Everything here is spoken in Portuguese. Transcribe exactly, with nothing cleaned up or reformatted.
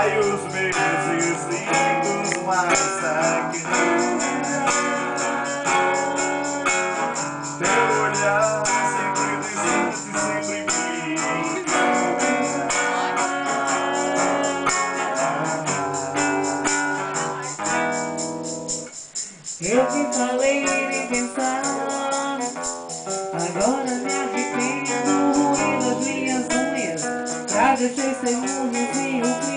Ai, os meses lindos, mas aqui teu olhar sempre distante, sempre me Eu que falei nem pensar, agora me arrependo, ruí das minhas unhas, pra deixar sem luz e o